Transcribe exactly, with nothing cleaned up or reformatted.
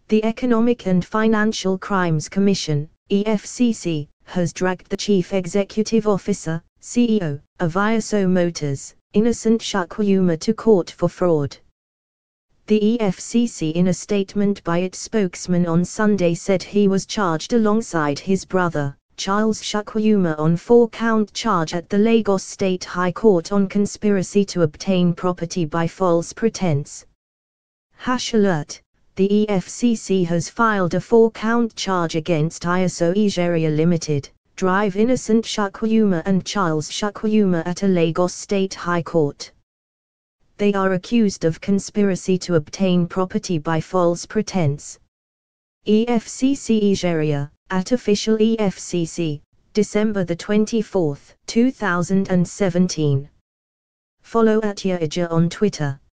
The Economic and Financial Crimes Commission, E F C C, has dragged the Chief Executive Officer, C E O, of I S O Motors, Innocent Chukwuma to court for fraud. The E F C C, in a statement by its spokesman on Sunday, said he was charged alongside his brother, Charles Chukwuma, on four-count charge at the Lagos State High Court on conspiracy to obtain property by false pretense. Hash alert: the E F C C has filed a four-count charge against I S O Nigeria Limited, Drive Innocent Chukwuma and Charles Chukwuma at a Lagos State High Court. They are accused of conspiracy to obtain property by false pretense. E F C C Nigeria, at official E F C C, December the twenty-fourth, two thousand seventeen. Follow at Yaja on Twitter.